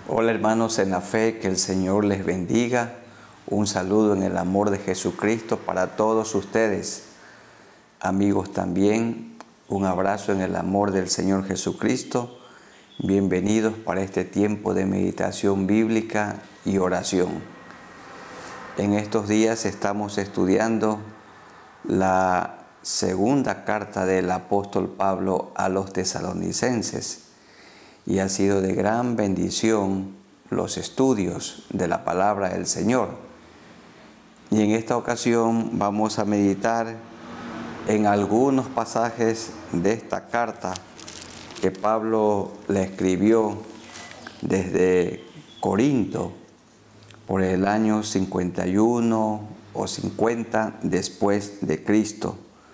Hola hermanos en la fe, que el Señor les bendiga. Un saludo en el amor de Jesucristo para todos ustedes. Amigos también, un abrazo en el amor del Señor Jesucristo. Bienvenidos para este tiempo de meditación bíblica y oración. En estos días estamos estudiando la segunda carta del apóstol Pablo a los tesalonicenses. Y ha sido de gran bendición los estudios de la palabra del Señor. Y en esta ocasión vamos a meditar en algunos pasajes de esta carta que Pablo le escribió desde Corinto por el año 51 o 50 después de Cristo.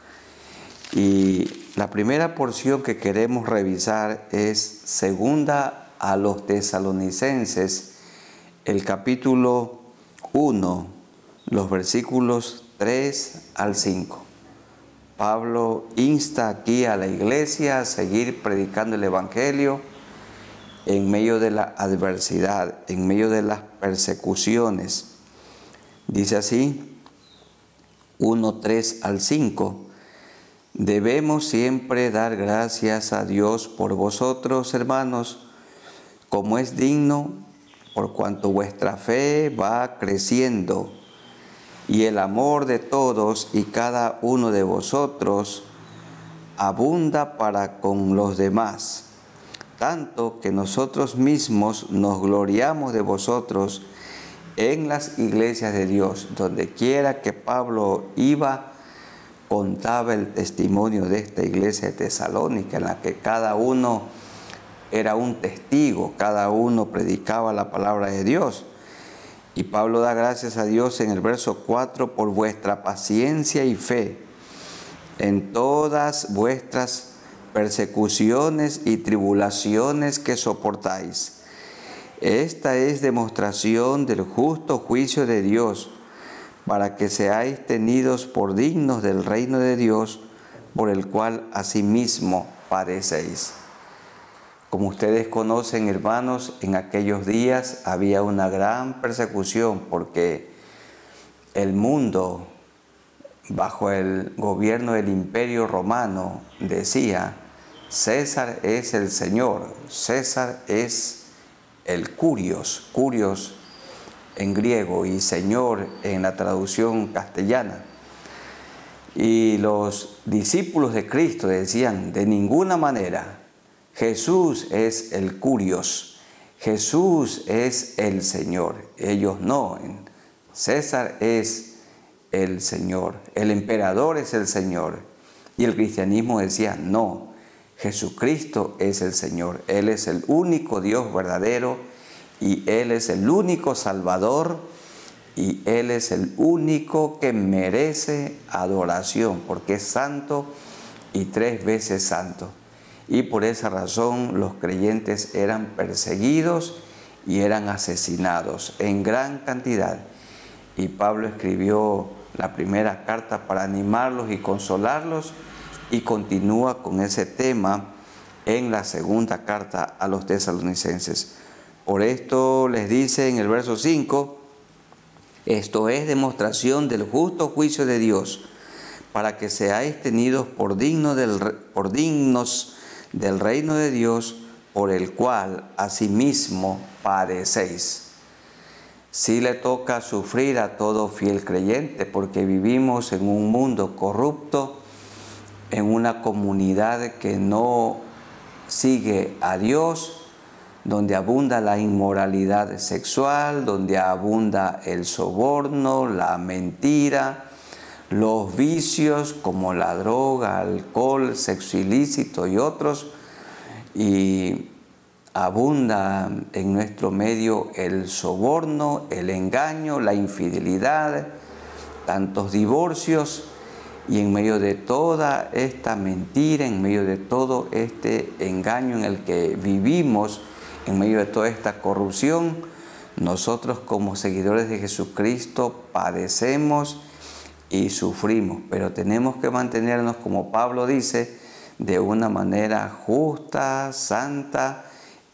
Y la primera porción que queremos revisar es segunda a los tesalonicenses, el capítulo 1, los versículos 3 al 5. Pablo insta aquí a la iglesia a seguir predicando el Evangelio en medio de la adversidad, en medio de las persecuciones. Dice así, 1, 3 al 5. Debemos siempre dar gracias a Dios por vosotros, hermanos, como es digno, por cuanto vuestra fe va creciendo y el amor de todos y cada uno de vosotros abunda para con los demás, tanto que nosotros mismos nos gloriamos de vosotros en las iglesias de Dios. Donde quiera que Pablo iba, contaba el testimonio de esta iglesia de Tesalónica, en la que cada uno era un testigo, cada uno predicaba la palabra de Dios. Y Pablo da gracias a Dios en el verso 4 por vuestra paciencia y fe en todas vuestras persecuciones y tribulaciones que soportáis. Esta es demostración del justo juicio de Dios, para que seáis tenidos por dignos del reino de Dios, por el cual asimismo padecéis. Como ustedes conocen, hermanos, en aquellos días había una gran persecución porque el mundo, bajo el gobierno del Imperio Romano, decía: César es el Señor, César es el Curios, Curios en griego y Señor en la traducción castellana. Y los discípulos de Cristo decían: de ninguna manera, Jesús es el Curios, Jesús es el Señor. Ellos no, César es el Señor, el emperador es el Señor. Y el cristianismo decía: no, Jesucristo es el Señor, Él es el único Dios verdadero, y Él es el único Salvador, y Él es el único que merece adoración, porque es santo y 3 veces santo. Y por esa razón los creyentes eran perseguidos y eran asesinados en gran cantidad. Y Pablo escribió la primera carta para animarlos y consolarlos, y continúa con ese tema en la segunda carta a los tesalonicenses. Por esto les dice en el verso 5, esto es demostración del justo juicio de Dios, para que seáis tenidos por dignos del reino de Dios, por el cual asimismo padecéis. Sí le toca sufrir a todo fiel creyente, porque vivimos en un mundo corrupto, en una comunidad que no sigue a Dios, donde abunda la inmoralidad sexual, donde abunda el soborno, la mentira, los vicios como la droga, alcohol, sexo ilícito y otros, y abunda en nuestro medio el soborno, el engaño, la infidelidad, tantos divorcios. Y en medio de toda esta mentira, en medio de todo este engaño en el que vivimos, en medio de toda esta corrupción, nosotros como seguidores de Jesucristo padecemos y sufrimos, pero tenemos que mantenernos, como Pablo dice, de una manera justa, santa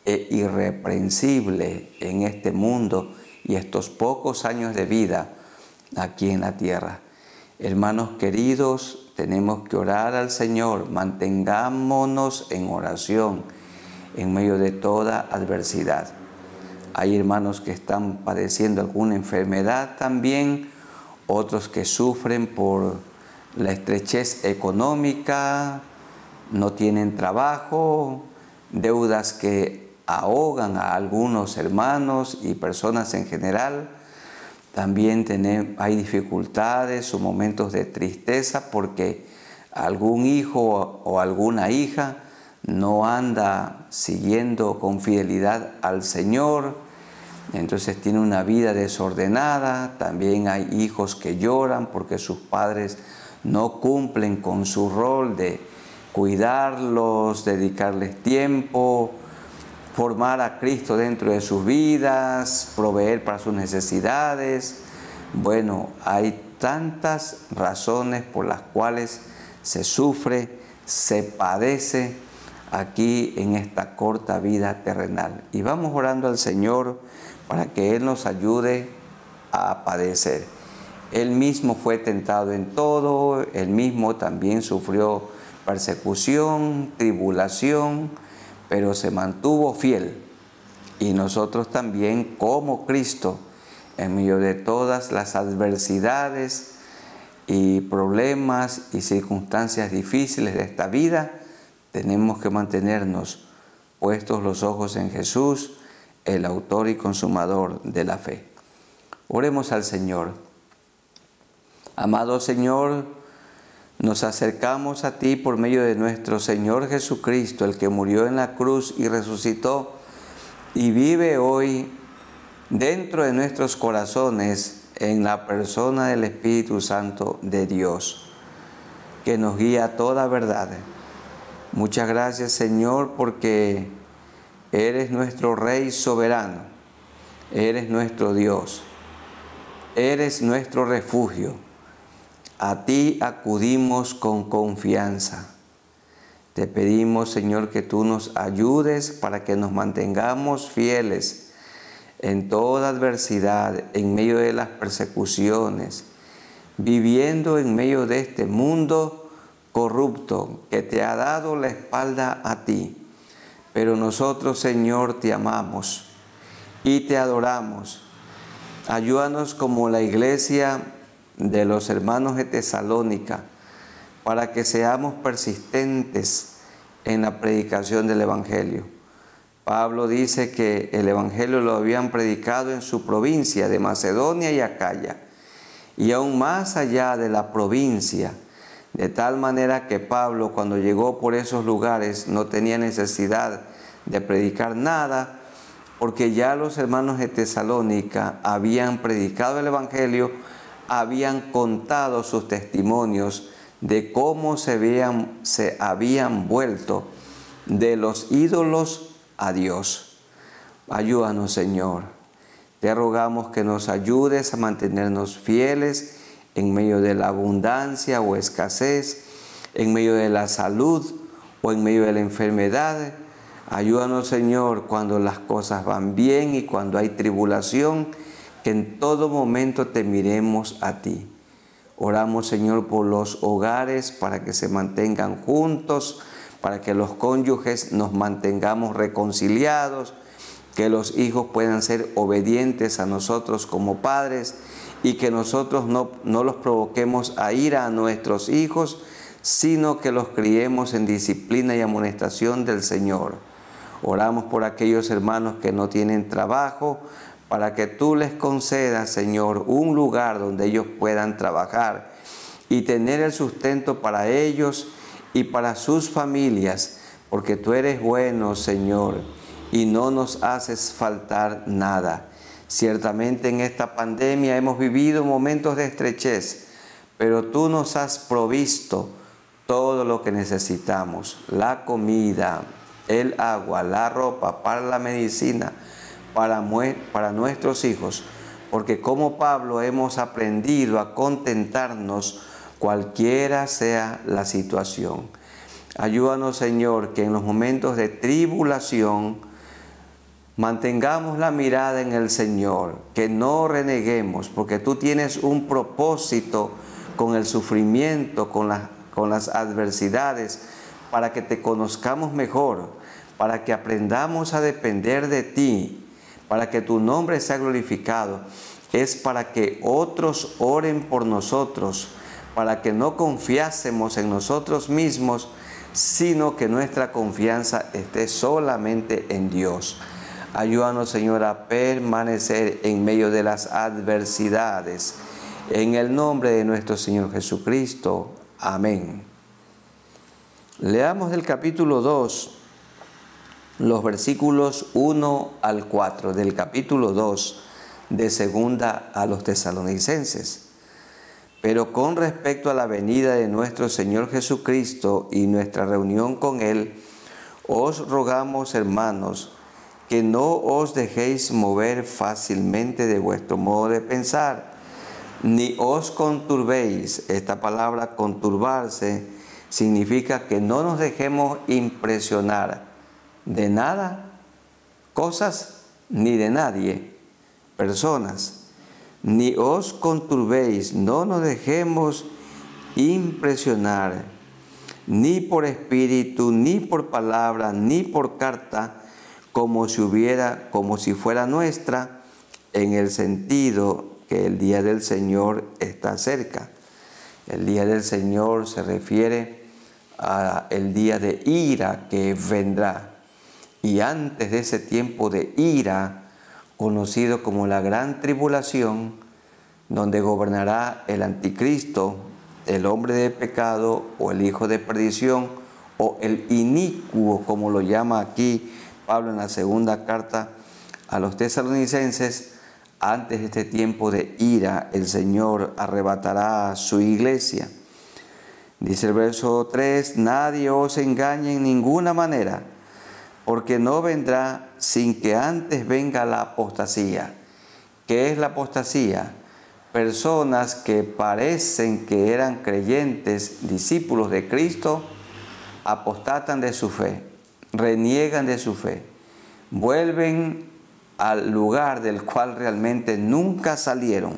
e irreprensible en este mundo y estos pocos años de vida aquí en la tierra. Hermanos queridos, tenemos que orar al Señor, mantengámonos en oración en medio de toda adversidad. Hay hermanos que están padeciendo alguna enfermedad también, otros que sufren por la estrechez económica, no tienen trabajo, deudas que ahogan a algunos hermanos y personas en general. También hay dificultades o momentos de tristeza porque algún hijo o alguna hija no anda siguiendo con fidelidad al Señor, entonces tiene una vida desordenada. También hay hijos que lloran porque sus padres no cumplen con su rol de cuidarlos, dedicarles tiempo, formar a Cristo dentro de sus vidas, proveer para sus necesidades. Bueno, hay tantas razones por las cuales se sufre, se padece aquí en esta corta vida terrenal. Y vamos orando al Señor para que Él nos ayude a padecer. Él mismo fue tentado en todo, Él mismo también sufrió persecución, tribulación, pero se mantuvo fiel. Y nosotros también, como Cristo, en medio de todas las adversidades y problemas y circunstancias difíciles de esta vida, tenemos que mantenernos puestos los ojos en Jesús, el autor y consumador de la fe. Oremos al Señor. Amado Señor, nos acercamos a ti por medio de nuestro Señor Jesucristo, el que murió en la cruz y resucitó y vive hoy dentro de nuestros corazones en la persona del Espíritu Santo de Dios, que nos guía a toda verdad. Muchas gracias, Señor, porque eres nuestro Rey soberano, eres nuestro Dios, eres nuestro refugio. A ti acudimos con confianza. Te pedimos, Señor, que tú nos ayudes para que nos mantengamos fieles en toda adversidad, en medio de las persecuciones, viviendo en medio de este mundo corrupto que te ha dado la espalda a ti. Pero nosotros, Señor, te amamos y te adoramos. Ayúdanos como la iglesia de los hermanos de Tesalónica, para que seamos persistentes en la predicación del Evangelio. Pablo dice que el Evangelio lo habían predicado en su provincia de Macedonia y Acaya, y aún más allá de la provincia, de tal manera que Pablo, cuando llegó por esos lugares, no tenía necesidad de predicar nada, porque ya los hermanos de Tesalónica habían predicado el Evangelio, habían contado sus testimonios de cómo se habían vuelto de los ídolos a Dios. Ayúdanos, Señor. Te rogamos que nos ayudes a mantenernos fieles en medio de la abundancia o escasez, en medio de la salud o en medio de la enfermedad. Ayúdanos, Señor, cuando las cosas van bien y cuando hay tribulación, que en todo momento te miremos a ti. Oramos, Señor, por los hogares para que se mantengan juntos, para que los cónyuges nos mantengamos reconciliados, que los hijos puedan ser obedientes a nosotros como padres y que nosotros no los provoquemos a ira a nuestros hijos, sino que los criemos en disciplina y amonestación del Señor. Oramos por aquellos hermanos que no tienen trabajo, para que tú les concedas, Señor, un lugar donde ellos puedan trabajar y tener el sustento para ellos y para sus familias, porque tú eres bueno, Señor, y no nos haces faltar nada. Ciertamente en esta pandemia hemos vivido momentos de estrechez, pero tú nos has provisto todo lo que necesitamos: la comida, el agua, la ropa, para la medicina, para nuestros hijos, porque como Pablo hemos aprendido a contentarnos cualquiera sea la situación. Ayúdanos, Señor, que en los momentos de tribulación Mantengamos la mirada en el Señor, que no reneguemos, porque tú tienes un propósito con el sufrimiento, con las adversidades, para que te conozcamos mejor, para que aprendamos a depender de ti, para que tu nombre sea glorificado. Es para que otros oren por nosotros, para que no confiásemos en nosotros mismos, sino que nuestra confianza esté solamente en Dios. Ayúdanos, Señor, a permanecer en medio de las adversidades. En el nombre de nuestro Señor Jesucristo. Amén. Leamos del capítulo 2, los versículos 1 al 4, del capítulo 2 de Segunda a los Tesalonicenses. Pero con respecto a la venida de nuestro Señor Jesucristo y nuestra reunión con Él, os rogamos, hermanos, que no os dejéis mover fácilmente de vuestro modo de pensar, ni os conturbéis. Esta palabra conturbarse significa que no nos dejemos impresionar de nada, cosas, ni de nadie, personas. Ni os conturbéis, no nos dejemos impresionar, ni por espíritu, ni por palabra, ni por carta, como si fuera nuestra, en el sentido que el día del Señor está cerca. El día del Señor se refiere al día de ira que vendrá. Y antes de ese tiempo de ira, conocido como la gran tribulación, donde gobernará el anticristo, el hombre de pecado o el hijo de perdición, o el inicuo, como lo llama aquí Pablo en la segunda carta a los tesalonicenses. Antes de este tiempo de ira, el Señor arrebatará a su iglesia. Dice el verso 3, nadie os engañe en ninguna manera, porque no vendrá sin que antes venga la apostasía. ¿Qué es la apostasía? Personas que parecen que eran creyentes, discípulos de Cristo, apostatan de su fe, reniegan de su fe, vuelven al lugar del cual realmente nunca salieron.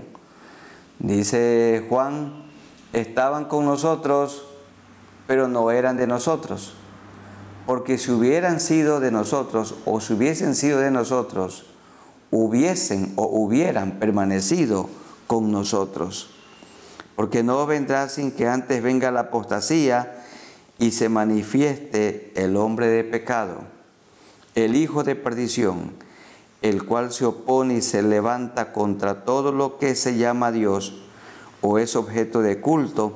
Dice Juan, estaban con nosotros, pero no eran de nosotros. Porque si hubieran sido de nosotros, o si hubiesen sido de nosotros, hubieran permanecido con nosotros. Porque no vendrá sin que antes venga la apostasía y se manifieste el hombre de pecado, el hijo de perdición, el cual se opone y se levanta contra todo lo que se llama Dios o es objeto de culto,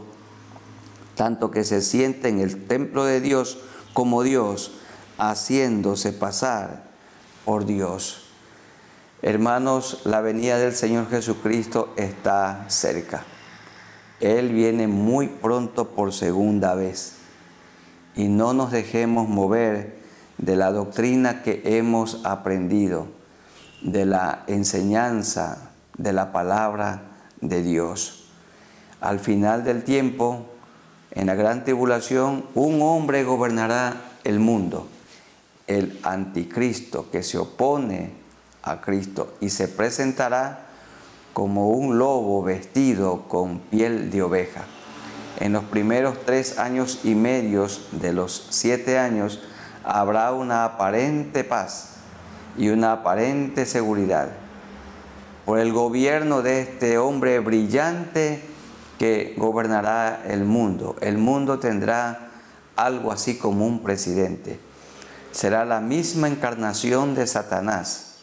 tanto que se siente en el templo de Dios como Dios, haciéndose pasar por Dios. Hermanos, la venida del Señor Jesucristo está cerca. Él viene muy pronto por segunda vez. Y no nos dejemos mover de la doctrina que hemos aprendido, de la enseñanza de la palabra de Dios. Al final del tiempo, en la gran tribulación, un hombre gobernará el mundo, el anticristo, que se opone a Cristo y se presentará como un lobo vestido con piel de oveja. En los primeros 3 años y medio de los 7 años habrá una aparente paz y una aparente seguridad por el gobierno de este hombre brillante que gobernará el mundo. El mundo tendrá algo así como un presidente. Será la misma encarnación de Satanás.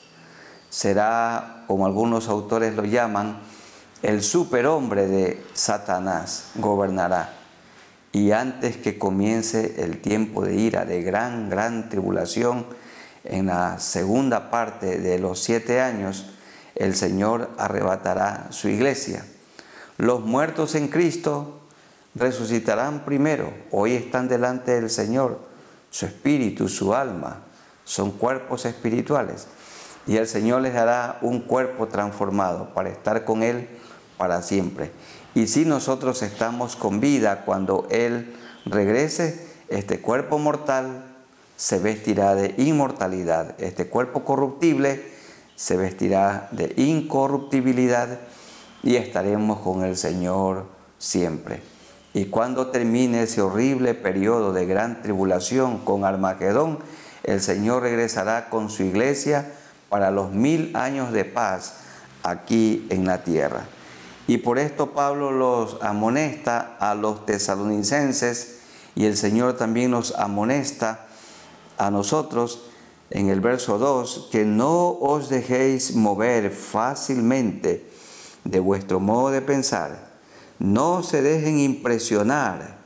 Será, como algunos autores lo llaman, el superhombre de Satanás gobernará. Y antes que comience el tiempo de ira, de gran tribulación, en la segunda parte de los 7 años, el Señor arrebatará su iglesia. Los muertos en Cristo resucitarán primero. Hoy están delante del Señor. Su espíritu, su alma, son cuerpos espirituales. Y el Señor les dará un cuerpo transformado para estar con Él para siempre. Y si nosotros estamos con vida cuando Él regrese, este cuerpo mortal se vestirá de inmortalidad. Este cuerpo corruptible se vestirá de incorruptibilidad y estaremos con el Señor siempre. Y cuando termine ese horrible periodo de gran tribulación con Armagedón, el Señor regresará con su iglesia para los 1000 años de paz aquí en la tierra. Y por esto Pablo los amonesta a los tesalonicenses, y el Señor también nos amonesta a nosotros en el verso 2, que no os dejéis mover fácilmente de vuestro modo de pensar. No se dejen impresionar,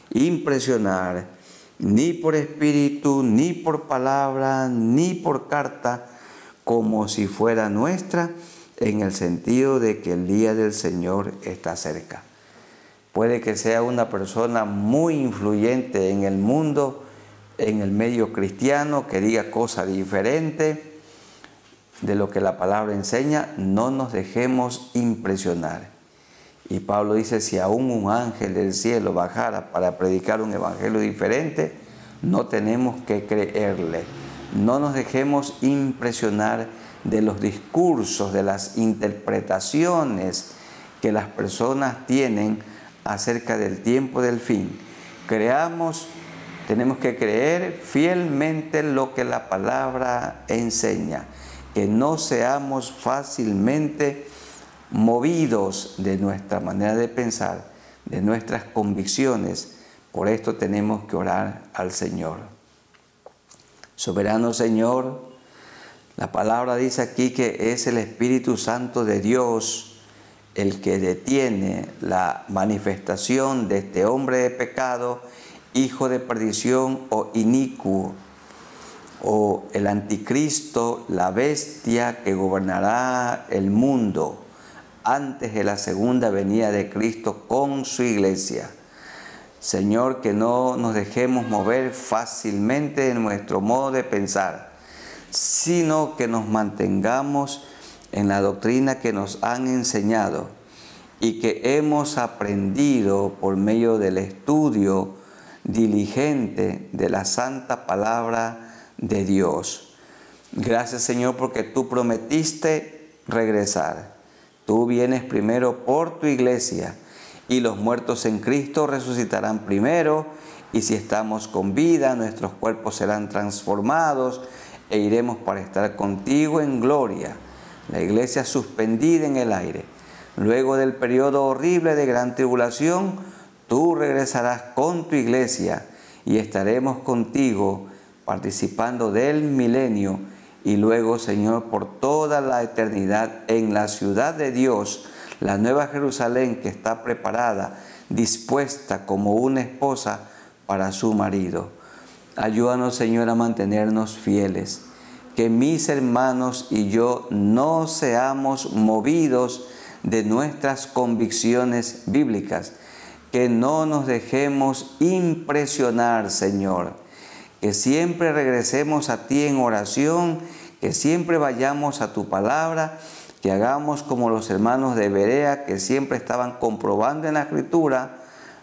ni por espíritu, ni por palabra, ni por carta, como si fuera nuestra, en el sentido de que el día del Señor está cerca. Puede que sea una persona muy influyente en el mundo, en el medio cristiano, que diga cosas diferentes de lo que la palabra enseña. No nos dejemos impresionar. Y Pablo dice, si aún un ángel del cielo bajara para predicar un evangelio diferente, no tenemos que creerle. No nos dejemos impresionar de los discursos, de las interpretaciones que las personas tienen acerca del tiempo del fin. Tenemos que creer fielmente lo que la palabra enseña, que no seamos fácilmente movidos de nuestra manera de pensar, de nuestras convicciones. Por esto tenemos que orar al Señor. Soberano Señor, la palabra dice aquí que es el Espíritu Santo de Dios el que detiene la manifestación de este hombre de pecado, hijo de perdición o inicuo, o el anticristo, la bestia que gobernará el mundo antes de la segunda venida de Cristo con su iglesia. Señor, que no nos dejemos mover fácilmente en nuestro modo de pensar, sino que nos mantengamos en la doctrina que nos han enseñado y que hemos aprendido por medio del estudio diligente de la santa palabra de Dios. Gracias, Señor, porque tú prometiste regresar. Tú vienes primero por tu iglesia y los muertos en Cristo resucitarán primero, y si estamos con vida, nuestros cuerpos serán transformados e iremos para estar contigo en gloria. La iglesia suspendida en el aire. Luego del periodo horrible de gran tribulación, tú regresarás con tu iglesia y estaremos contigo participando del milenio, y luego, Señor, por toda la eternidad en la ciudad de Dios, la nueva Jerusalén que está preparada, dispuesta como una esposa para su marido. Ayúdanos, Señor, a mantenernos fieles. Que mis hermanos y yo no seamos movidos de nuestras convicciones bíblicas. Que no nos dejemos impresionar, Señor. Que siempre regresemos a ti en oración, que siempre vayamos a tu palabra, que hagamos como los hermanos de Berea, que siempre estaban comprobando en la Escritura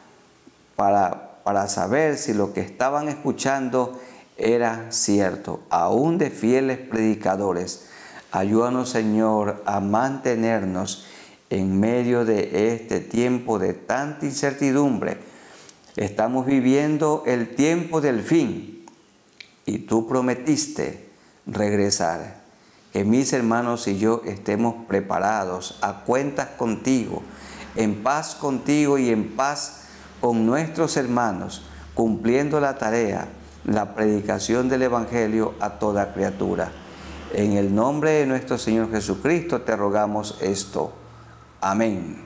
para saber si lo que estaban escuchando era cierto, aún de fieles predicadores. Ayúdanos, Señor, a mantenernos en medio de este tiempo de tanta incertidumbre. Estamos viviendo el tiempo del fin y tú prometiste regresar. Que mis hermanos y yo estemos preparados, a cuentas contigo, en paz contigo y en paz con nuestros hermanos, cumpliendo la tarea, la predicación del Evangelio a toda criatura. En el nombre de nuestro Señor Jesucristo te rogamos esto. Amén.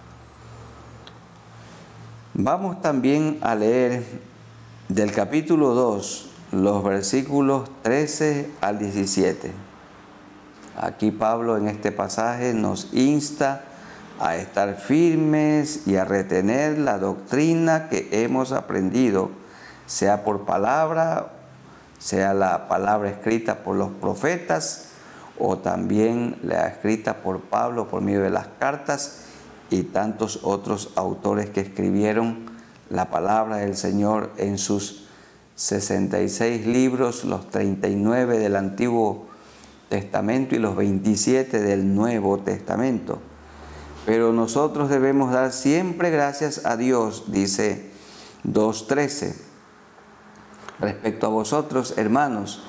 Vamos también a leer del capítulo 2, los versículos 13 al 17. Aquí Pablo en este pasaje nos insta a estar firmes y a retener la doctrina que hemos aprendido, sea por palabra, sea la palabra escrita por los profetas, o también la escrita por Pablo por medio de las cartas y tantos otros autores que escribieron la palabra del Señor en sus 66 libros, los 39 del Antiguo Testamento y los 27 del Nuevo Testamento. Pero nosotros debemos dar siempre gracias a Dios, dice 2:13. Respecto a vosotros, hermanos,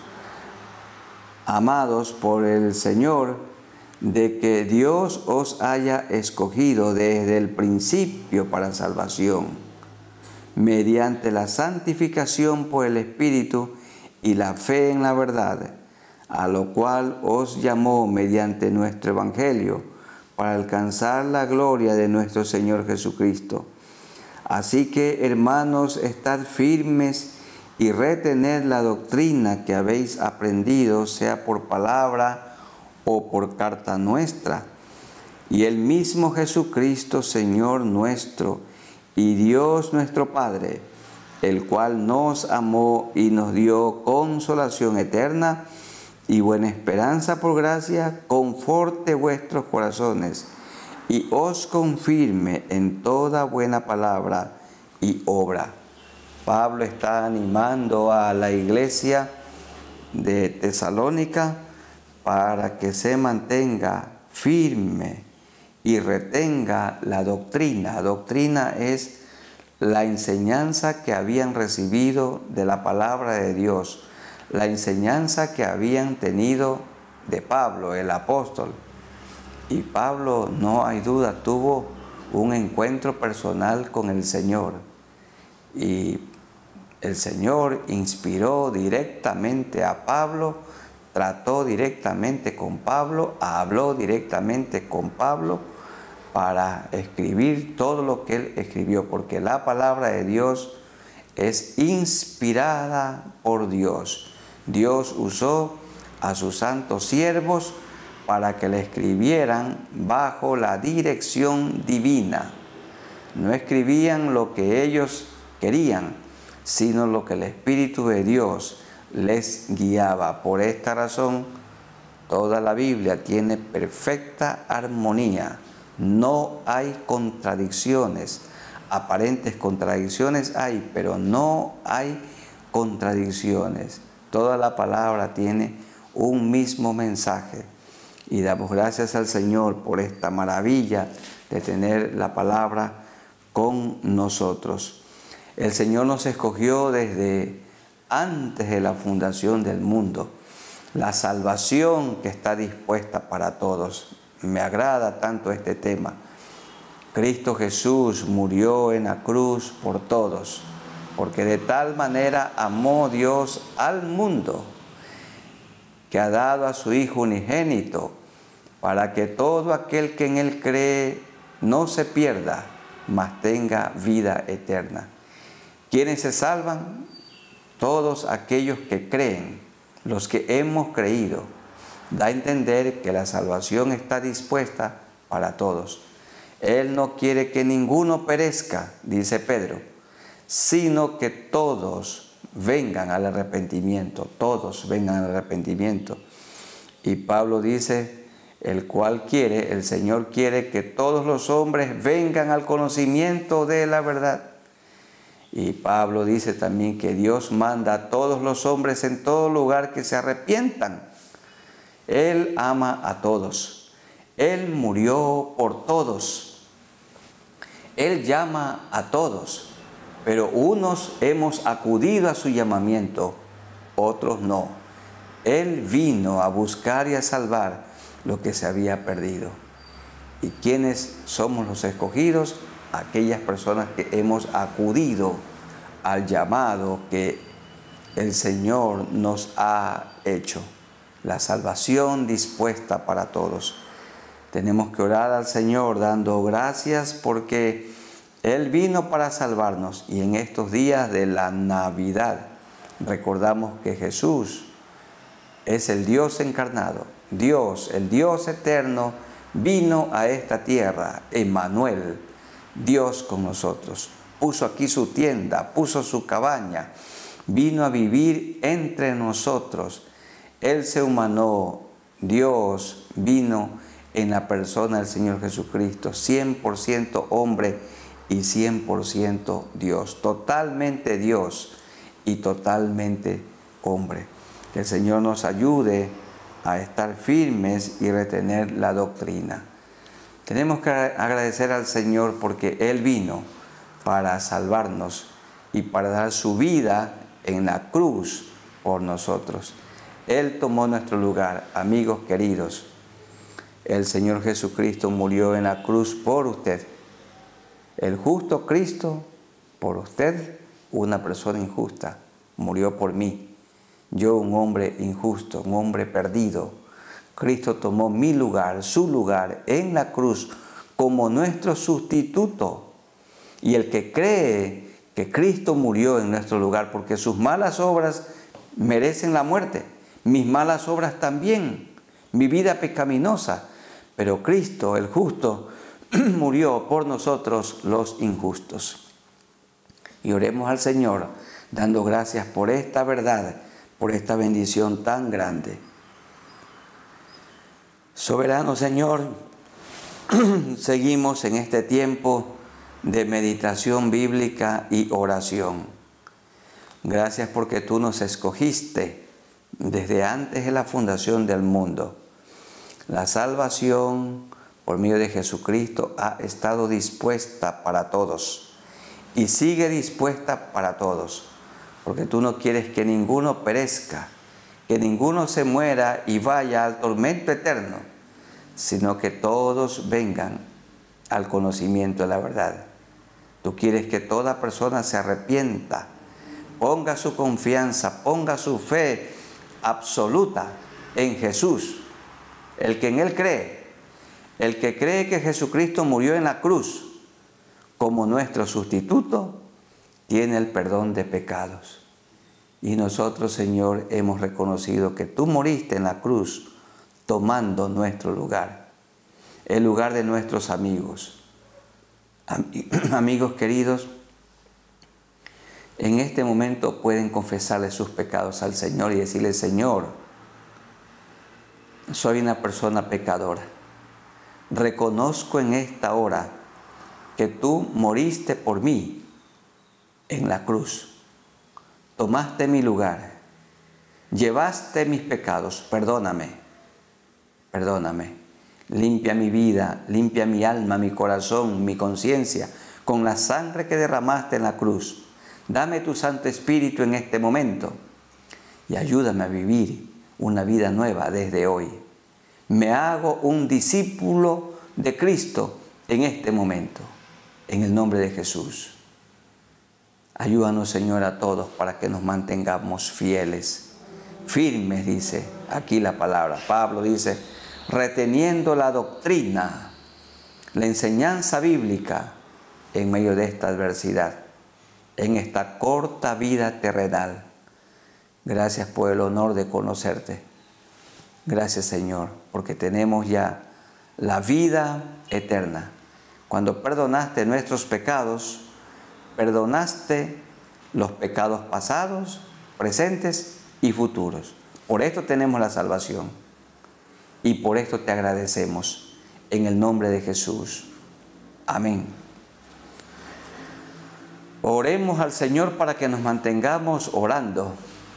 amados por el Señor, de que Dios os haya escogido desde el principio para salvación, mediante la santificación por el Espíritu y la fe en la verdad, a lo cual os llamó mediante nuestro Evangelio, para alcanzar la gloria de nuestro Señor Jesucristo. Así que, hermanos, estad firmes y retened la doctrina que habéis aprendido, sea por palabra o por carta nuestra. Y el mismo Jesucristo, Señor nuestro, y Dios nuestro Padre, el cual nos amó y nos dio consolación eterna y buena esperanza por gracia, conforte vuestros corazones y os confirme en toda buena palabra y obra. Pablo está animando a la iglesia de Tesalónica para que se mantenga firme y retenga la doctrina. La doctrina es la enseñanza que habían recibido de la palabra de Dios, la enseñanza que habían tenido de Pablo, el apóstol. Y Pablo, no hay duda, tuvo un encuentro personal con el Señor. Y el Señor inspiró directamente a Pablo, trató directamente con Pablo, habló directamente con Pablo para escribir todo lo que él escribió, porque la palabra de Dios es inspirada por Dios. Dios usó a sus santos siervos para que le escribieran bajo la dirección divina. No escribían lo que ellos querían, sino lo que el Espíritu de Dios les guiaba. Por esta razón, toda la Biblia tiene perfecta armonía. No hay contradicciones. Aparentes contradicciones hay, pero no hay contradicciones. Toda la palabra tiene un mismo mensaje. Y damos gracias al Señor por esta maravilla de tener la palabra con nosotros. El Señor nos escogió desde antes de la fundación del mundo. La salvación que está dispuesta para todos. Me agrada tanto este tema. Cristo Jesús murió en la cruz por todos, porque de tal manera amó Dios al mundo, que ha dado a su Hijo unigénito, para que todo aquel que en Él cree no se pierda, mas tenga vida eterna. ¿Quiénes se salvan? Todos aquellos que creen, los que hemos creído. Da a entender que la salvación está dispuesta para todos. Él no quiere que ninguno perezca, dice Pedro, sino que todos vengan al arrepentimiento, todos vengan al arrepentimiento. Y Pablo dice, el cual quiere, el Señor quiere que todos los hombres vengan al conocimiento de la verdad. Y Pablo dice también que Dios manda a todos los hombres en todo lugar que se arrepientan. Él ama a todos. Él murió por todos. Él llama a todos. Pero unos hemos acudido a su llamamiento, otros no. Él vino a buscar y a salvar lo que se había perdido. ¿Y quiénes somos los escogidos? Aquellas personas que hemos acudido al llamado que el Señor nos ha hecho. La salvación dispuesta para todos. Tenemos que orar al Señor dando gracias porque Él vino para salvarnos. Y en estos días de la Navidad recordamos que Jesús es el Dios encarnado. Dios, el Dios eterno, vino a esta tierra, Emmanuel, Dios con nosotros. Puso aquí su tienda, puso su cabaña, vino a vivir entre nosotros. Él se humanó, Dios vino en la persona del Señor Jesucristo, 100% hombre y 100% Dios, totalmente Dios y totalmente hombre. Que el Señor nos ayude a estar firmes y retener la doctrina. Tenemos que agradecer al Señor porque Él vino para salvarnos y para dar su vida en la cruz por nosotros. Él tomó nuestro lugar, amigos queridos. El Señor Jesucristo murió en la cruz por usted. El justo Cristo, por usted, una persona injusta, murió por mí. Yo, un hombre injusto, un hombre perdido. Cristo tomó mi lugar, su lugar en la cruz como nuestro sustituto. Y el que cree que Cristo murió en nuestro lugar porque sus malas obras merecen la muerte, mis malas obras también, mi vida pecaminosa, pero Cristo, el justo, murió por nosotros los injustos. Y oremos al Señor dando gracias por esta verdad, por esta bendición tan grande. Soberano Señor, seguimos en este tiempo de meditación bíblica y oración. Gracias porque tú nos escogiste desde antes de la fundación del mundo. La salvación por medio de Jesucristo ha estado dispuesta para todos y sigue dispuesta para todos, porque tú no quieres que ninguno perezca, que ninguno se muera y vaya al tormento eterno, sino que todos vengan al conocimiento de la verdad. Tú quieres que toda persona se arrepienta, ponga su confianza, ponga su fe absoluta en Jesús, el que en Él cree, el que cree que Jesucristo murió en la cruz como nuestro sustituto, tiene el perdón de pecados. Y nosotros, Señor, hemos reconocido que tú moriste en la cruz tomando nuestro lugar, el lugar de nuestros amigos. Amigos queridos, en este momento pueden confesarle sus pecados al Señor y decirle: Señor, soy una persona pecadora. Reconozco en esta hora que tú moriste por mí en la cruz. Tomaste mi lugar. Llevaste mis pecados. Perdóname. Perdóname. Limpia mi vida, limpia mi alma, mi corazón, mi conciencia, con la sangre que derramaste en la cruz. Dame tu Santo Espíritu en este momento y ayúdame a vivir una vida nueva desde hoy. Me hago un discípulo de Cristo en este momento, en el nombre de Jesús. Ayúdanos, Señor, a todos para que nos mantengamos fieles, firmes, dice aquí la palabra. Pablo dice: reteniendo la doctrina, la enseñanza bíblica en medio de esta adversidad, en esta corta vida terrenal. Gracias por el honor de conocerte. Gracias, Señor, porque tenemos ya la vida eterna. Cuando perdonaste nuestros pecados, perdonaste los pecados pasados, presentes y futuros. Por esto tenemos la salvación. Y por esto te agradecemos en el nombre de Jesús. Amén. Oremos al Señor para que nos mantengamos orando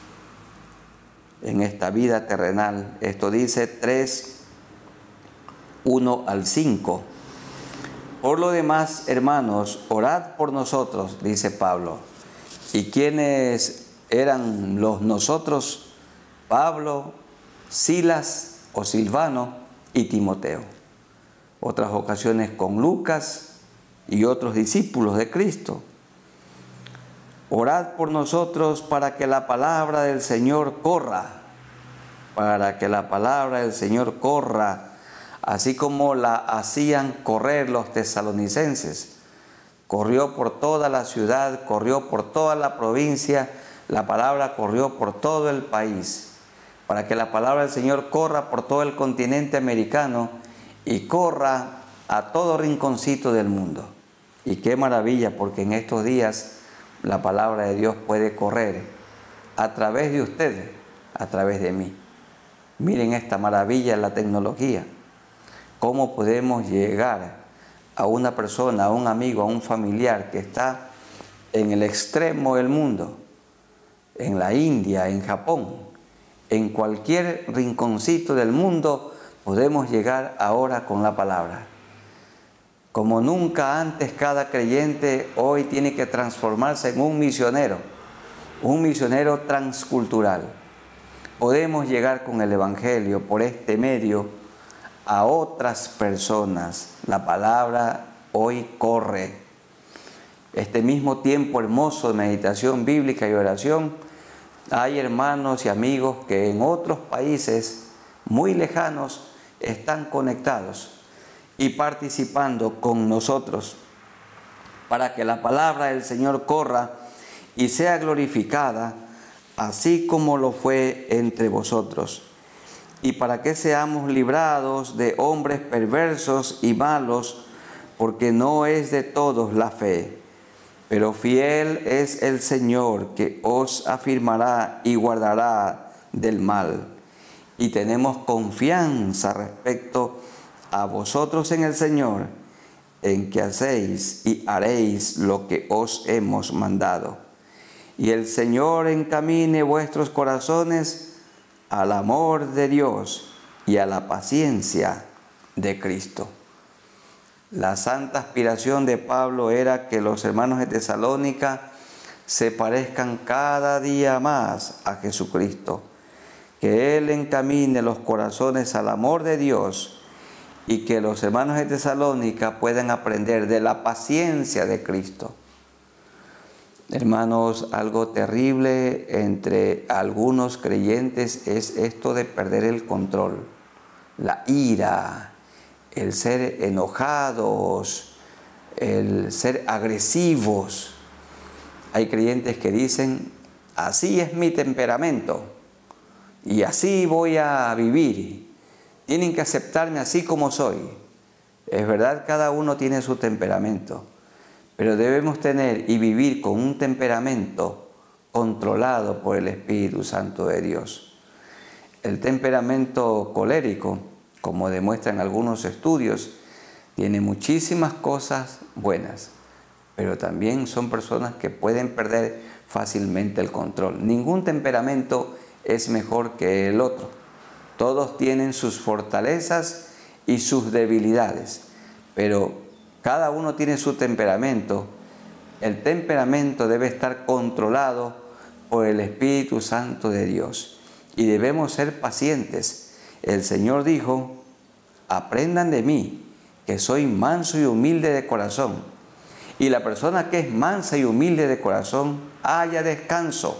en esta vida terrenal. Esto dice 3, 1 al 5. Por lo demás, hermanos, orad por nosotros, dice Pablo. ¿Y quiénes eran los nosotros? Pablo, Silas o Silvano y Timoteo. Otras ocasiones con Lucas y otros discípulos de Cristo. Orad por nosotros para que la palabra del Señor corra, para que la palabra del Señor corra, así como la hacían correr los tesalonicenses. Corrió por toda la ciudad, corrió por toda la provincia, la palabra corrió por todo el país, para que la palabra del Señor corra por todo el continente americano y corra a todo rinconcito del mundo. Y qué maravilla, porque en estos días la palabra de Dios puede correr a través de ustedes, a través de mí. Miren esta maravilla en la tecnología. Cómo podemos llegar a una persona, a un amigo, a un familiar que está en el extremo del mundo, en la India, en Japón, en cualquier rinconcito del mundo, podemos llegar ahora con la palabra. Como nunca antes, cada creyente hoy tiene que transformarse en un misionero transcultural. Podemos llegar con el Evangelio por este medio a otras personas. La palabra hoy corre. Este mismo tiempo hermoso de meditación bíblica y oración, hay hermanos y amigos que en otros países muy lejanos están conectados y participando con nosotros para que la palabra del Señor corra y sea glorificada, así como lo fue entre vosotros, y para que seamos librados de hombres perversos y malos, porque no es de todos la fe. Pero fiel es el Señor, que os afirmará y guardará del mal. Y tenemos confianza respecto a vosotros en el Señor, en que hacéis y haréis lo que os hemos mandado. Y el Señor encamine vuestros corazones al amor de Dios y a la paciencia de Cristo. La santa aspiración de Pablo era que los hermanos de Tesalónica se parezcan cada día más a Jesucristo, que Él encamine los corazones al amor de Dios y que los hermanos de Tesalónica puedan aprender de la paciencia de Cristo. Hermanos, algo terrible entre algunos creyentes es esto de perder el control, la ira, el ser enojados, el ser agresivos. Hay creyentes que dicen, así es mi temperamento y así voy a vivir. Tienen que aceptarme así como soy. Es verdad, cada uno tiene su temperamento, pero debemos tener y vivir con un temperamento controlado por el Espíritu Santo de Dios. El temperamento colérico, como demuestran algunos estudios, tiene muchísimas cosas buenas, pero también son personas que pueden perder fácilmente el control. Ningún temperamento es mejor que el otro. Todos tienen sus fortalezas y sus debilidades, pero cada uno tiene su temperamento. El temperamento debe estar controlado por el Espíritu Santo de Dios y debemos ser pacientes. El Señor dijo, aprendan de mí, que soy manso y humilde de corazón. Y la persona que es mansa y humilde de corazón halla descanso.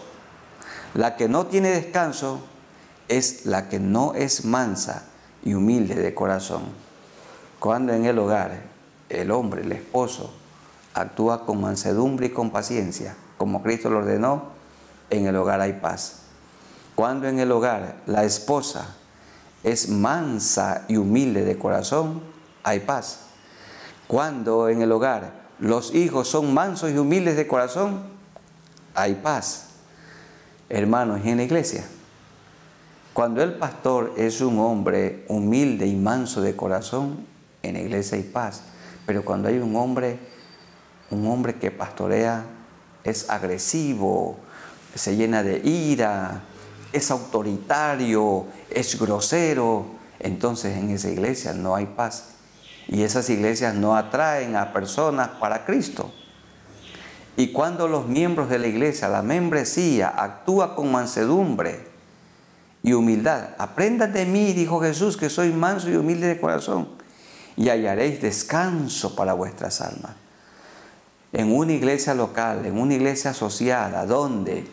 La que no tiene descanso es la que no es mansa y humilde de corazón. Cuando en el hogar el hombre, el esposo, actúa con mansedumbre y con paciencia, como Cristo lo ordenó, en el hogar hay paz. Cuando en el hogar la esposa es mansa y humilde de corazón, hay paz. Cuando en el hogar los hijos son mansos y humildes de corazón, hay paz. Hermanos, y en la iglesia, cuando el pastor es un hombre humilde y manso de corazón, en la iglesia hay paz. Pero cuando hay un hombre que pastorea, es agresivo, se llena de ira, es autoritario, es grosero, entonces en esa iglesia no hay paz. Y esas iglesias no atraen a personas para Cristo. Y cuando los miembros de la iglesia, la membresía, actúa con mansedumbre y humildad, aprendan de mí, dijo Jesús, que soy manso y humilde de corazón, y hallaréis descanso para vuestras almas. En una iglesia local, en una iglesia asociada, donde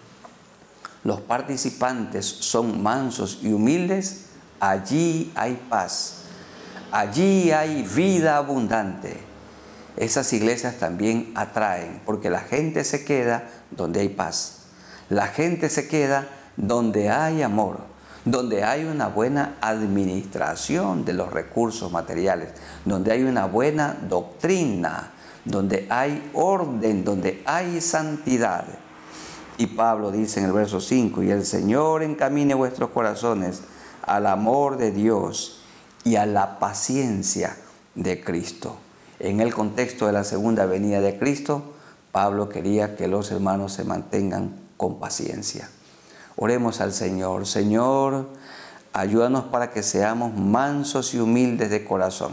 los participantes son mansos y humildes, allí hay paz, allí hay vida abundante. Esas iglesias también atraen, porque la gente se queda donde hay paz. La gente se queda donde hay amor, donde hay una buena administración de los recursos materiales, donde hay una buena doctrina, donde hay orden, donde hay santidad. Y Pablo dice en el verso 5, y el Señor encamine vuestros corazones al amor de Dios y a la paciencia de Cristo. En el contexto de la segunda venida de Cristo, Pablo quería que los hermanos se mantengan con paciencia. Oremos al Señor. Señor, ayúdanos para que seamos mansos y humildes de corazón,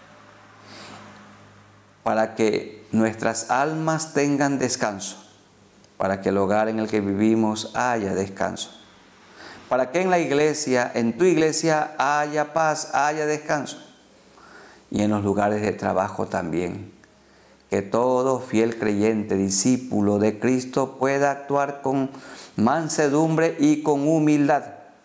para que nuestras almas tengan descanso, para que el hogar en el que vivimos haya descanso, para que en la iglesia, en tu iglesia, haya paz, haya descanso, y en los lugares de trabajo también. Que todo fiel creyente, discípulo de Cristo, pueda actuar con mansedumbre y con humildad.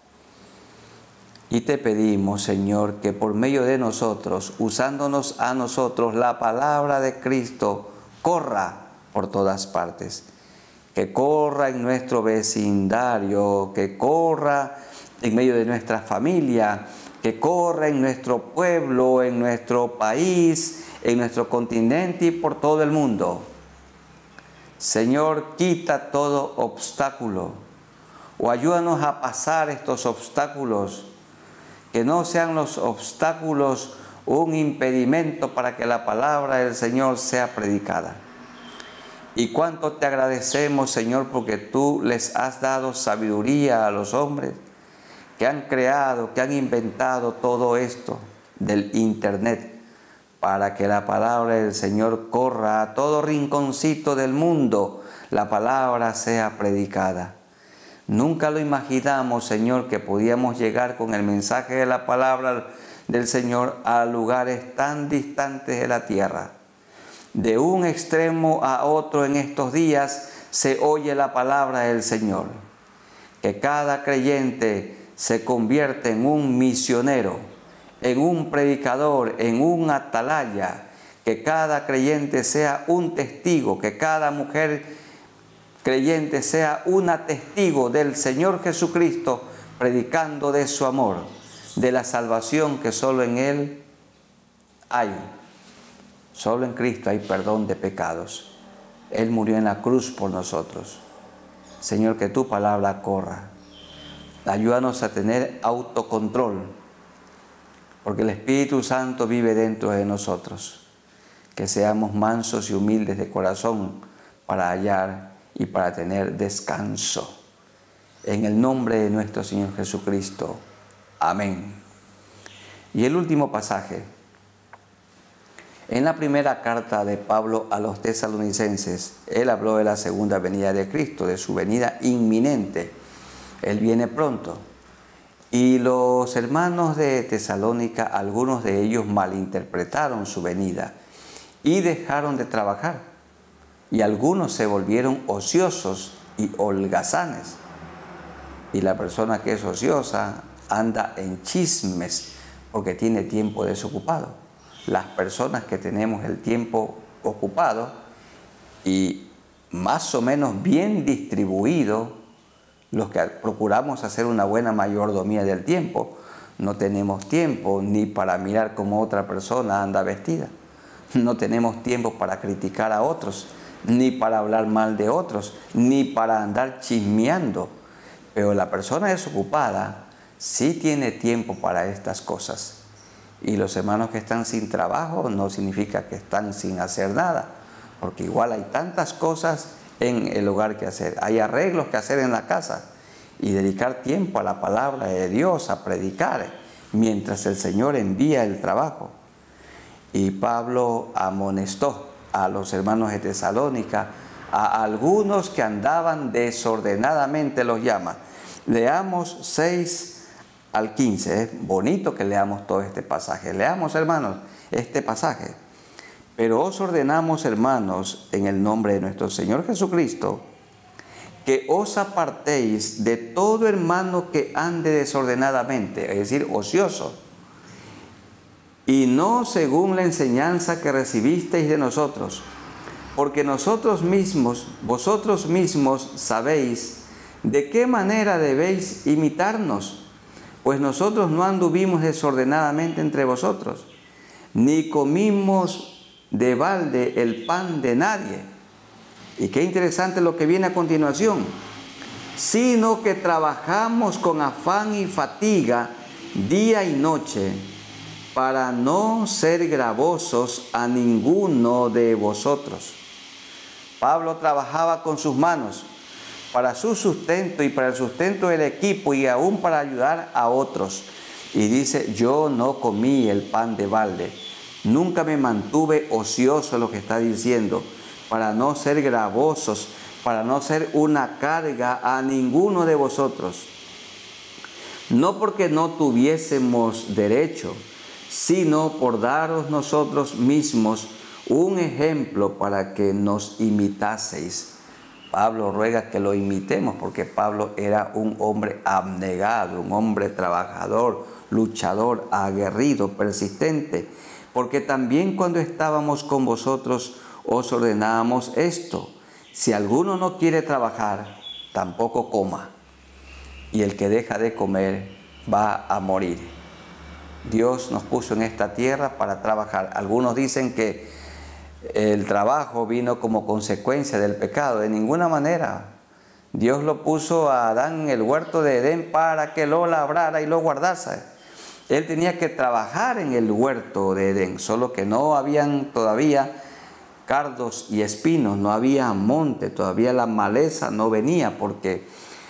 Y te pedimos, Señor, que por medio de nosotros, usándonos a nosotros, la palabra de Cristo corra por todas partes. Que corra en nuestro vecindario, que corra en medio de nuestra familia, que corra en nuestro pueblo, en nuestro país, en nuestro continente y por todo el mundo. Señor, quita todo obstáculo o ayúdanos a pasar estos obstáculos, que no sean los obstáculos un impedimento para que la palabra del Señor sea predicada. Y cuánto te agradecemos, Señor, porque tú les has dado sabiduría a los hombres que han creado, que han inventado todo esto del Internet, para que la palabra del Señor corra a todo rinconcito del mundo, la palabra sea predicada. Nunca lo imaginamos, Señor, que podíamos llegar con el mensaje de la palabra del Señor a lugares tan distantes de la tierra. De un extremo a otro en estos días se oye la palabra del Señor. Que cada creyente se convierta en un misionero, en un predicador, en un atalaya, que cada creyente sea un testigo, que cada mujer creyente sea una testigo del Señor Jesucristo, predicando de su amor, de la salvación que solo en Él hay. Solo en Cristo hay perdón de pecados. Él murió en la cruz por nosotros. Señor, que tu palabra corra. Ayúdanos a tener autocontrol, porque el Espíritu Santo vive dentro de nosotros. Que seamos mansos y humildes de corazón para hallar y para tener descanso. En el nombre de nuestro Señor Jesucristo. Amén. Y el último pasaje. En la primera carta de Pablo a los tesalonicenses, él habló de la segunda venida de Cristo, de su venida inminente. Él viene pronto. Y los hermanos de Tesalónica, algunos de ellos malinterpretaron su venida y dejaron de trabajar. Y algunos se volvieron ociosos y holgazanes. Y la persona que es ociosa anda en chismes porque tiene tiempo desocupado. Las personas que tenemos el tiempo ocupado y más o menos bien distribuido, los que procuramos hacer una buena mayordomía del tiempo, no tenemos tiempo ni para mirar cómo otra persona anda vestida. No tenemos tiempo para criticar a otros, ni para hablar mal de otros, ni para andar chismeando. Pero la persona desocupada sí tiene tiempo para estas cosas. Y los hermanos que están sin trabajo no significa que están sin hacer nada, porque igual hay tantas cosas en el hogar que hacer. Hay arreglos que hacer en la casa y dedicar tiempo a la palabra de Dios, a predicar, mientras el Señor envía el trabajo. Y Pablo amonestó a los hermanos de Tesalónica, a algunos que andaban desordenadamente, los llama. Leamos 6 al 15, es bonito que leamos todo este pasaje. Leamos, hermanos, este pasaje. Pero os ordenamos, hermanos, en el nombre de nuestro Señor Jesucristo, que os apartéis de todo hermano que ande desordenadamente, es decir, ocioso, y no según la enseñanza que recibisteis de nosotros, porque vosotros mismos sabéis de qué manera debéis imitarnos, pues nosotros no anduvimos desordenadamente entre vosotros, ni comimos de balde el pan de nadie. Y qué interesante lo que viene a continuación. Sino que trabajamos con afán y fatiga día y noche, para no ser gravosos a ninguno de vosotros. Pablo trabajaba con sus manos, para su sustento y para el sustento del equipo y aún para ayudar a otros. Y dice, yo no comí el pan de balde, nunca me mantuve ocioso, lo que está diciendo, para no ser gravosos, para no ser una carga a ninguno de vosotros. No porque no tuviésemos derecho, sino por daros nosotros mismos un ejemplo para que nos imitaseis. Pablo ruega que lo imitemos porque Pablo era un hombre abnegado, un hombre trabajador, luchador, aguerrido, persistente. Porque también cuando estábamos con vosotros os ordenábamos esto: si alguno no quiere trabajar, tampoco coma. Y el que deja de comer va a morir. Dios nos puso en esta tierra para trabajar. Algunos dicen que el trabajo vino como consecuencia del pecado. De ninguna manera. Dios lo puso a Adán en el huerto de Edén para que lo labrara y lo guardase. Él tenía que trabajar en el huerto de Edén, solo que no habían todavía cardos y espinos, no había monte, todavía la maleza no venía porque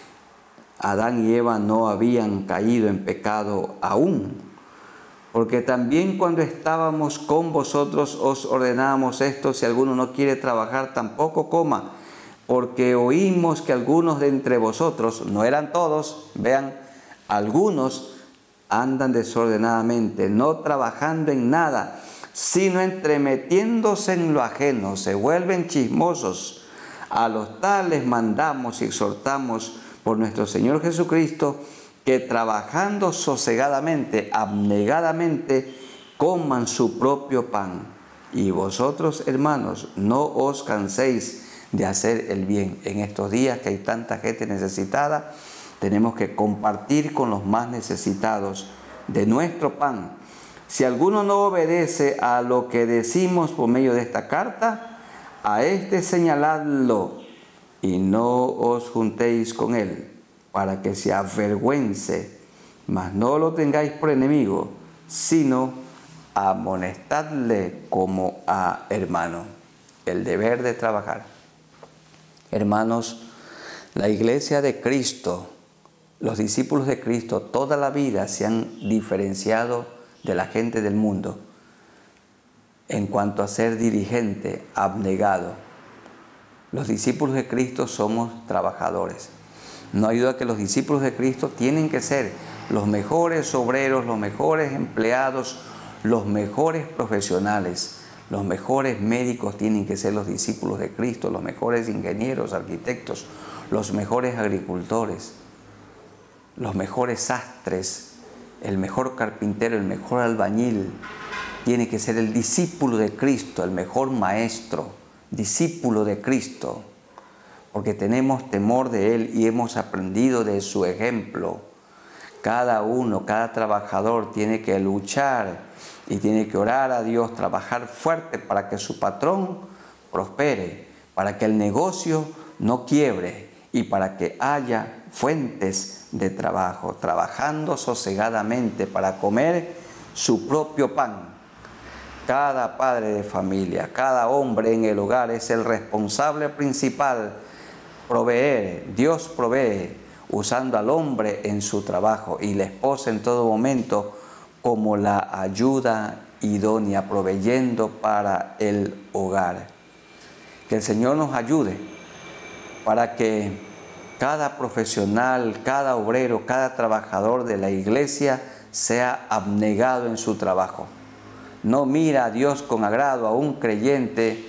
Adán y Eva no habían caído en pecado aún. Porque también cuando estábamos con vosotros os ordenábamos esto: si alguno no quiere trabajar, tampoco coma. Porque oímos que algunos de entre vosotros, no eran todos, vean, algunos andan desordenadamente, no trabajando en nada, sino entremetiéndose en lo ajeno, se vuelven chismosos. A los tales mandamos y exhortamos por nuestro Señor Jesucristo, que trabajando sosegadamente, abnegadamente, coman su propio pan. Y vosotros, hermanos, no os canséis de hacer el bien. En estos días que hay tanta gente necesitada, tenemos que compartir con los más necesitados de nuestro pan. Si alguno no obedece a lo que decimos por medio de esta carta, a este señaladlo y no os juntéis con él, para que se avergüence, mas no lo tengáis por enemigo, sino amonestadle como a hermano. El deber de trabajar. Hermanos, la iglesia de Cristo, los discípulos de Cristo, toda la vida se han diferenciado de la gente del mundo en cuanto a ser diligente, abnegado. Los discípulos de Cristo somos trabajadores. No hay duda que los discípulos de Cristo tienen que ser los mejores obreros, los mejores empleados, los mejores profesionales, los mejores médicos tienen que ser los discípulos de Cristo, los mejores ingenieros, arquitectos, los mejores agricultores, los mejores sastres, el mejor carpintero, el mejor albañil. Tiene que ser el discípulo de Cristo, el mejor maestro, discípulo de Cristo. Porque tenemos temor de Él y hemos aprendido de su ejemplo. Cada uno, cada trabajador tiene que luchar y tiene que orar a Dios, trabajar fuerte para que su patrón prospere, para que el negocio no quiebre y para que haya fuentes de trabajo, trabajando sosegadamente para comer su propio pan. Cada padre de familia, cada hombre en el hogar es el responsable principal. Proveer, Dios provee usando al hombre en su trabajo y la esposa en todo momento como la ayuda idónea, proveyendo para el hogar. Que el Señor nos ayude para que cada profesional, cada obrero, cada trabajador de la iglesia sea abnegado en su trabajo. No mira a Dios con agrado a un creyente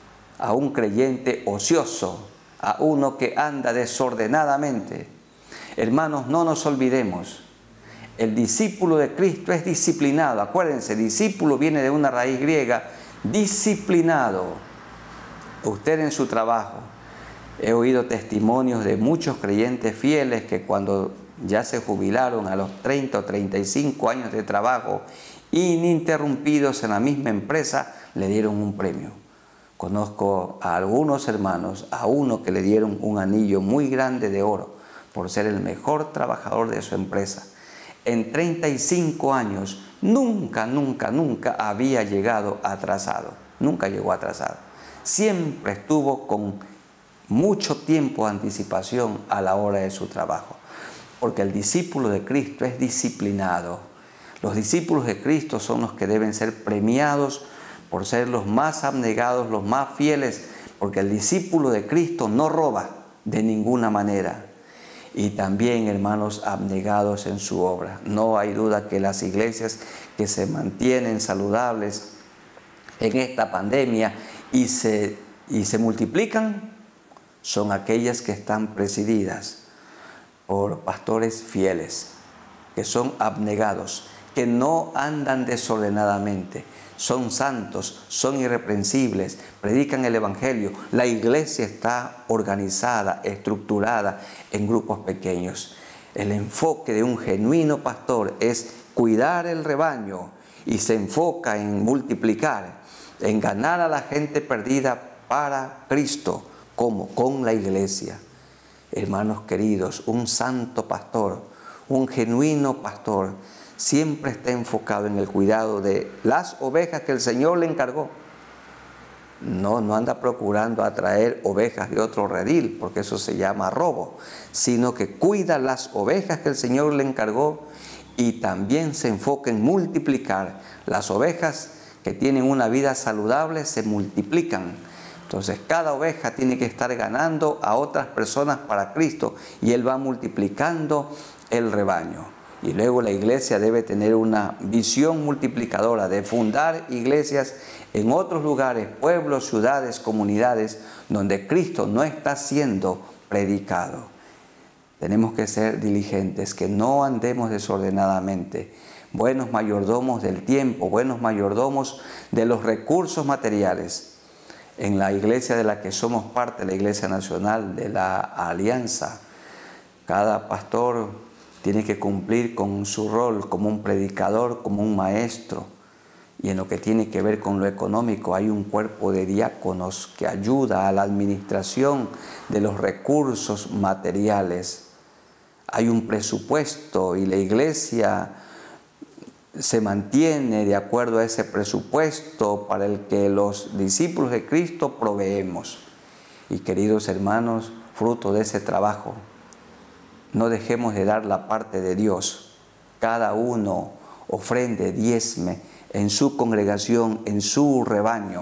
ocioso, a uno que anda desordenadamente. Hermanos, no nos olvidemos, el discípulo de Cristo es disciplinado. Acuérdense, discípulo viene de una raíz griega, disciplinado. Usted en su trabajo, he oído testimonios de muchos creyentes fieles que cuando ya se jubilaron a los 30 o 35 años de trabajo ininterrumpidos en la misma empresa, le dieron un premio. Conozco a algunos hermanos, a uno que le dieron un anillo muy grande de oro por ser el mejor trabajador de su empresa. En 35 años nunca había llegado atrasado. Nunca llegó atrasado. Siempre estuvo con mucho tiempo de anticipación a la hora de su trabajo. Porque el discípulo de Cristo es disciplinado. Los discípulos de Cristo son los que deben ser premiados por ser los más abnegados, los más fieles, porque el discípulo de Cristo no roba de ninguna manera. Y también, hermanos, abnegados en su obra. No hay duda que las iglesias que se mantienen saludables en esta pandemia y se multiplican son aquellas que están presididas por pastores fieles, que son abnegados, que no andan desordenadamente, son santos, son irreprensibles, predican el Evangelio. La iglesia está organizada, estructurada en grupos pequeños. El enfoque de un genuino pastor es cuidar el rebaño y se enfoca en multiplicar, en ganar a la gente perdida para Cristo. ¿Cómo? Con la iglesia. Hermanos queridos, un santo pastor, un genuino pastor, siempre está enfocado en el cuidado de las ovejas que el Señor le encargó. No anda procurando atraer ovejas de otro redil, porque eso se llama robo, sino que cuida las ovejas que el Señor le encargó y también se enfoca en multiplicar. Las ovejas que tienen una vida saludable se multiplican. Entonces cada oveja tiene que estar ganando a otras personas para Cristo y Él va multiplicando el rebaño. Y luego la iglesia debe tener una visión multiplicadora de fundar iglesias en otros lugares, pueblos, ciudades, comunidades, donde Cristo no está siendo predicado. Tenemos que ser diligentes, que no andemos desordenadamente, buenos mayordomos del tiempo, buenos mayordomos de los recursos materiales. En la iglesia de la que somos parte, la Iglesia Nacional de la Alianza, cada pastor tiene que cumplir con su rol como un predicador, como un maestro. Y en lo que tiene que ver con lo económico, hay un cuerpo de diáconos que ayuda a la administración de los recursos materiales. Hay un presupuesto y la iglesia se mantiene de acuerdo a ese presupuesto para el que los discípulos de Cristo proveemos. Y queridos hermanos, fruto de ese trabajo, no dejemos de dar la parte de Dios. Cada uno ofrende, diezme en su congregación, en su rebaño.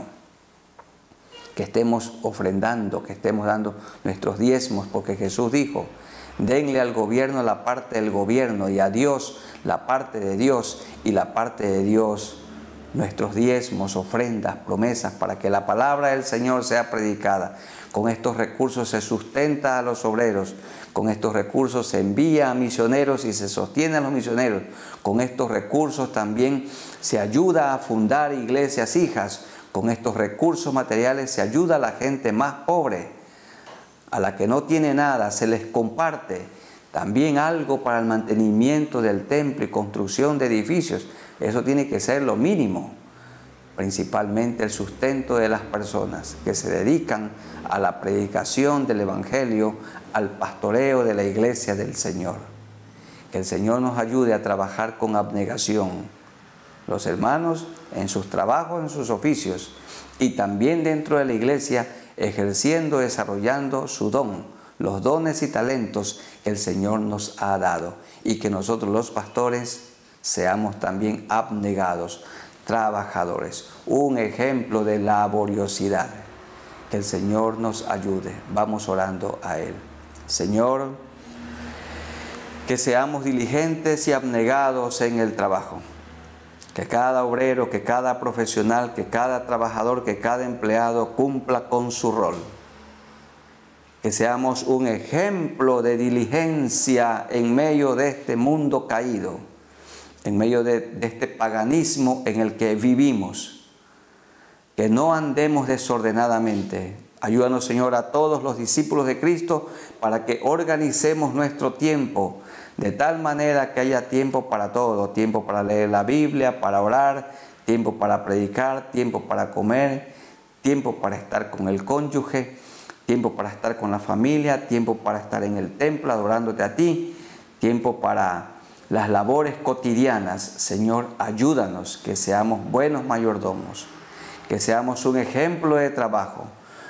Que estemos ofrendando, que estemos dando nuestros diezmos, porque Jesús dijo, denle al gobierno la parte del gobierno y a Dios la parte de Dios, y la parte de Dios nuestros diezmos, ofrendas, promesas, para que la palabra del Señor sea predicada. Con estos recursos se sustenta a los obreros, con estos recursos se envía a misioneros y se sostiene a los misioneros. Con estos recursos también se ayuda a fundar iglesias hijas. Con estos recursos materiales se ayuda a la gente más pobre, a la que no tiene nada, se les comparte también algo para el mantenimiento del templo y construcción de edificios. Eso tiene que ser lo mínimo, principalmente el sustento de las personas que se dedican a la predicación del Evangelio, al pastoreo de la iglesia del Señor. Que el Señor nos ayude a trabajar con abnegación, los hermanos en sus trabajos, en sus oficios, y también dentro de la iglesia, ejerciendo, desarrollando su don, los dones y talentos que el Señor nos ha dado, y que nosotros los pastores seamos también abnegados, trabajadores, un ejemplo de laboriosidad. Que el Señor nos ayude. Vamos orando a Él. Señor, que seamos diligentes y abnegados en el trabajo. Que cada obrero, que cada profesional, que cada trabajador, que cada empleado cumpla con su rol. Que seamos un ejemplo de diligencia en medio de este mundo caído, en medio de este paganismo en el que vivimos. Que no andemos desordenadamente. Ayúdanos, Señor, a todos los discípulos de Cristo para que organicemos nuestro tiempo de tal manera que haya tiempo para todo, tiempo para leer la Biblia, para orar, tiempo para predicar, tiempo para comer, tiempo para estar con el cónyuge, tiempo para estar con la familia, tiempo para estar en el templo adorándote a ti, tiempo para las labores cotidianas. Señor, ayúdanos que seamos buenos mayordomos, que seamos un ejemplo de trabajo,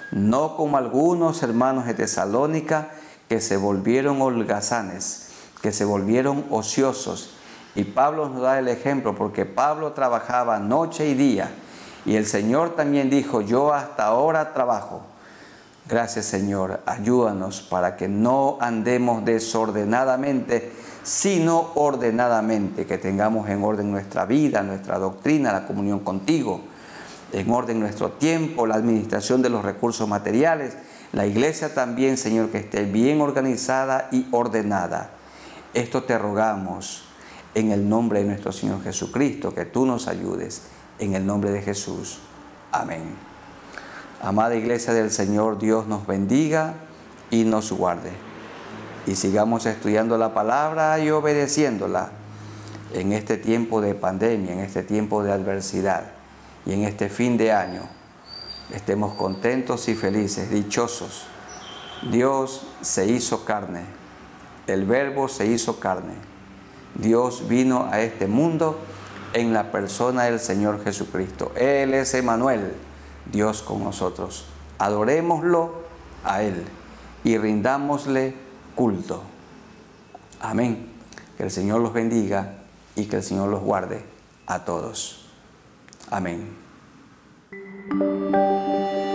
no como algunos hermanos de Tesalónica que se volvieron holgazanes, que se volvieron ociosos. Y Pablo nos da el ejemplo porque Pablo trabajaba noche y día. Y el Señor también dijo, yo hasta ahora trabajo. Gracias, Señor, ayúdanos para que no andemos desordenadamente, sino ordenadamente, que tengamos en orden nuestra vida, nuestra doctrina, la comunión contigo, en orden nuestro tiempo, la administración de los recursos materiales, la iglesia también, Señor, que esté bien organizada y ordenada. Esto te rogamos en el nombre de nuestro Señor Jesucristo, que tú nos ayudes, en el nombre de Jesús. Amén. Amada Iglesia del Señor, Dios nos bendiga y nos guarde. Y sigamos estudiando la palabra y obedeciéndola en este tiempo de pandemia, en este tiempo de adversidad y en este fin de año. Estemos contentos y felices, dichosos. Dios se hizo carne, el Verbo se hizo carne. Dios vino a este mundo en la persona del Señor Jesucristo. Él es Emmanuel, Dios con nosotros. Adorémoslo a Él y rindámosle culto. Amén. Que el Señor los bendiga y que el Señor los guarde a todos. Amén.